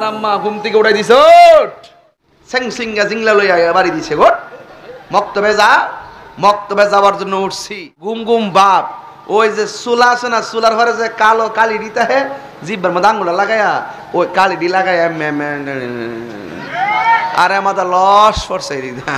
আম্মা ঘুম থেকে উঠাই দিছে, সিংসিঙ্গা জিংলা লইয়া বাড়ি দিছে গো, মক্তবে যাওয়ার জন্য উঠছি। ঘুম ঘুম বাপ, ওই যে চুলা আছে না, চুলার ঘরে যে কালো কালি দিতে হে জিব্বার মধ্যে আঙ্গুলা লাগাইয়া ওই কালি দি লাগাইয়া আরে আমাদের লস পড়ছে।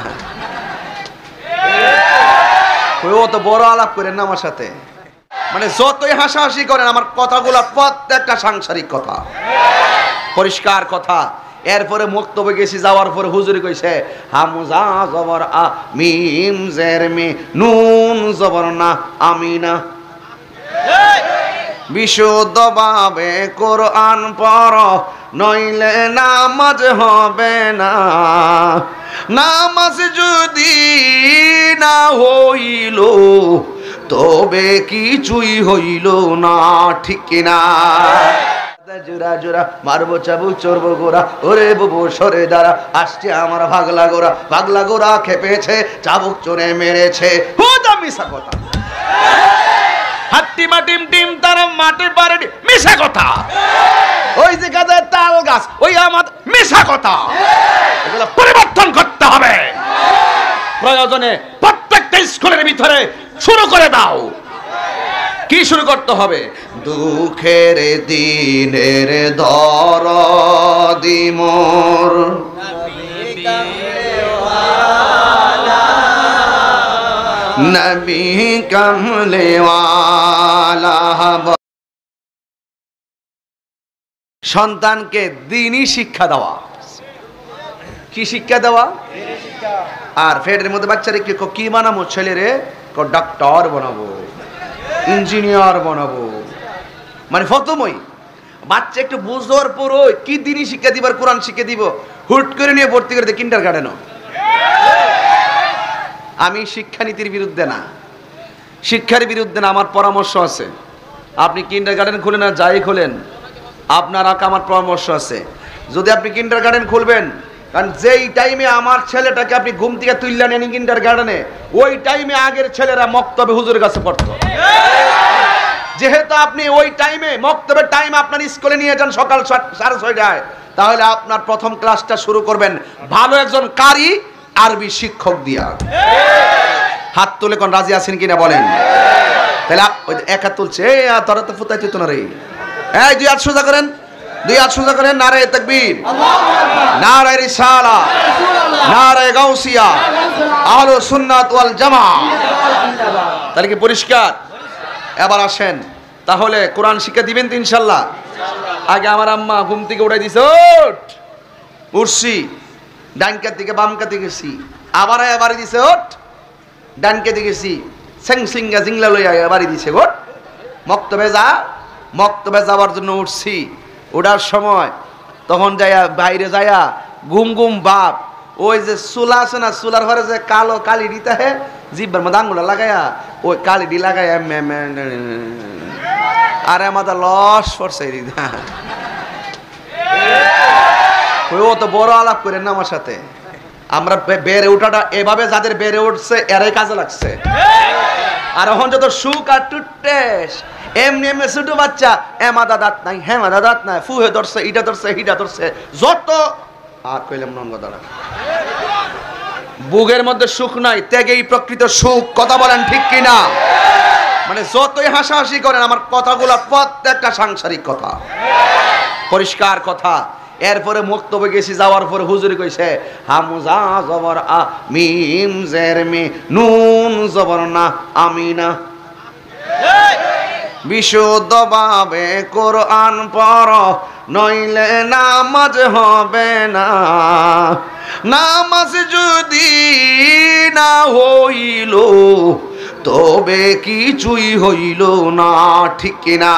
ও তো বড় আলাপ করেন না আমার সাথে, মানে যতই হাসাহাসি করেন আমার কথাগুলো প্রত্যেকটা সাংসারিক কথা, পরিষ্কার কথা। এরপরে মুক্তবে গেছি, যাওয়ার পরে হুজুরি কইছে হামজা জবর আ মিম জের মি নুন জবর না আমিনা, বিশুদ্ধভাবে কোরআন পড়ো নইলে নামাজ হবে না, নামাজ যদি না হইল তবে কিছুই হইল না, ঠিক কিনা? জোড়া জোড়া মারবো চাবুক চড়বো গোড়া, ওরে বুবু সরে দাঁড়া, আসছে আমার ভাগলা গোড়া খেপেছে, চাবুক চড়ে মেরেছে, হুদা মিশা কথা। হাট্টি মাটিম টিম তারা মাটির পারে মিশা কথা। ওই যে গাছের তাল গাছ ওই আমার মিশা কথা, এগুলো পরিবর্তন করতে হবে। প্রয়োজনে প্রত্যেকটা স্কুলের ভিতরে শুরু করে দাও। কি শুরু করতে হবে? দুঃখের দিনের দরদি মোর নবী কামলেওয়ালা। সন্তানকে দ্বীনি শিক্ষা দেওয়া। কি শিক্ষা দেওয়া? আর ফেরের মধ্যে বাচ্চারে কি বানাবো? ছেলেরে ডাক্তার বানাবো, ইঞ্জিনিয়ার বানাবো, মানে ফতমই। বাচ্চা একটু বুঝার পর কি দ্বীনি শিক্ষা দিবার, কোরআন শিক্ষা দিব, হুট করে নিয়ে ভর্তি করে দেয় কিন্ডার গার্ডেনও। আমি শিক্ষানীতির বিরুদ্ধে না, শিক্ষার বিরুদ্ধে না, আমার পরামর্শ আছে। আপনি কিন্ডার গার্ডেন খুলেন আর যাই খোলেন, আপনার আমার পরামর্শ আছে। যদি আপনি কিন্ডার গার্ডেন খুলবেন, কারণ যেই টাইমে আমার ছেলেটাকে আপনি ঘুম থেকে তুললা নেন কিন্ডার গার্ডেনে, ওই টাইমে আগের ছেলেরা মক্তবে হুজুরের কাছে পড়তো। যেহেতু আপনি ওই টাইমে মক্তবের টাইম আপনার স্কুলে নিয়ে যান সকাল 6:30টায়, তাহলে আপনার প্রথম ক্লাসটা শুরু করবেন ভালো একজন কারি আরবি শিক্ষক দিয়া। হাত তুলে কোন রাজি আছেন কিনা বলেন? তাহলে ওই এক হাত তুলছে, তোরা তো ফুতাই তুই তো না রে, এই 2 হাত সোজা করেন, 2 হাত সোজা করেন, নারে তাকবীর, নারে রিসালা, নারে গাউসিয়া, আহলুস সুন্নাত ওয়াল জামাআহ। তাহলে কি পরিষ্কার? এবার আসেন, তাহলে কোরআন শিক্ষা দিবেন তো ইনশাআল্লাহ। আগে আমার আম্মা ঘুম থেকে উঠাই দিছে, উঠছি, ডানকার দিকে বামকার দিকে গেছি, আবার বাড়ি দিছে, ডানকে দিকে গেছি, সিংসিঙ্গা জিংলা লইয়া বাড়ি দিছে গো, মক্তবে যাওয়ার জন্য উঠছি। ওঠার সময় তখন যাইয়া বাইরে যাইয়া ঘুম ঘুম বাপ, ওই যে চুলা আছে না, চুলার ঘরে যে কালো কালি দিতে হে জিব্বার মধ্যে আঙ্গুলা লাগাইয়া ওই কালি দি লাগাইয়া আরে আমাদের লস পড়ছে। ও তো বড় আলাপ করেন না আমার সাথে। আমরা বেড়ে ওঠাটা এভাবে যাদের বেড়ে উঠছে এরাই কাজে লাগছে। আর এখন যত সুখ আর টুটতেস, এমনি এমনি ছোট বাচ্চা, মাদা দাঁত নাই, হ্যাঁ মাদা দাঁত নাই, ফুহে ধরছে, ইটা ধরছে, হিটা ধরছে, যত আর কইলাম নঙ্গ দাঁড়া, বুকের মধ্যে সুখ নাই, ত্যাগেই প্রকৃত সুখ। কথা বলেন ঠিক কিনা? মানে যতই হাসাহাসি করেন আমার কথাগুলো প্রত্যেকটা সাংসারিক কথা, পরিষ্কার কথা। এরপরে মুক্তবে গেছি, যাওয়ার পরে হুজুরি কইছে হামজা জবর আ মিম জের মি নুন জবর না আমিনা, বিশুদ্ধভাবে কোরআন পড়ো নইলে নামাজ হবে না, নামাজ যদি না হইল তবে কিছুই হইল না, ঠিক কিনা?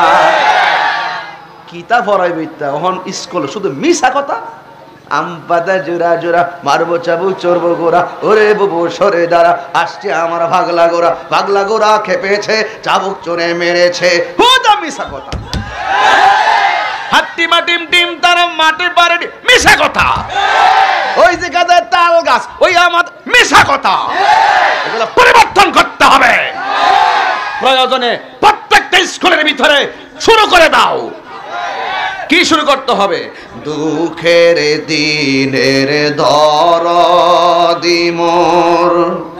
কিতা পড়াই বইতা ওহন স্কুল শুধু মিশা কথা। আমপাতা জোড়া জোড়া মারবো চাবুক চড়বো গোড়া, ওরে বুবু সরে দাঁড়া, আসছে আমার ভাগলা গোড়া খেপেছে, চাবুক চড়ে মেরেছে, হুদা মিশা কথা। হাট্টি মাটিম টিম তারা মাটির পারে মিশা কথা। ওই যে গাছের তাল গাছ ওই আমার মিশা কথা, এগুলো পরিবর্তন করতে হবে। প্রয়োজনে প্রত্যেকটা স্কুলের ভিতরে শুরু করে দাও। কি শুরু করতে হবে? দুঃখের দিনের দরদি মোর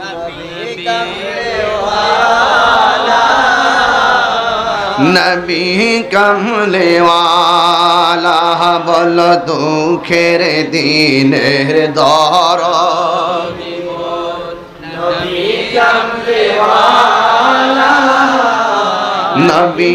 নবী কমলেওয়ালা, বল দুঃখের দিনের দরদি মোর নবী কমলেওয়ালা, নবী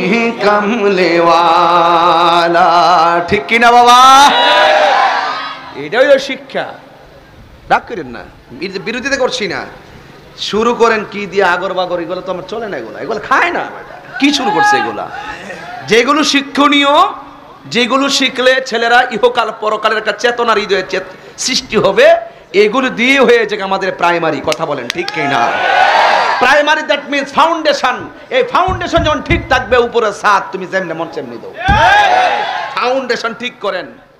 কমলেওয়ালা। ঠিক কিনা বাবা? এটাই হলো শিক্ষা। রাগ করেন না, বিরোধিতা করছি না। শুরু করেন কি দিয়ে আগর বাগর, এগুলো তো আমার চলে না, এগুলো খায় না। কি শুরু করছে এগুলা? যেগুলো শিক্ষণীয়, যেগুলো শিখলে ছেলেরা ইহকাল পরকালের একটা চেতনার হৃদয়ে সৃষ্টি হবে, এগুলো দিয়ে হয়েছে আমাদের প্রাইমারি। কথা বলেন ঠিক কিনা? Primary, that means foundation. এই ফাউন্ডেশন যখন ঠিক থাকবে, উপরে ছাদ তুমি যেমনি মন সেমনি দাও। ফাউন্ডেশন ঠিক করেন।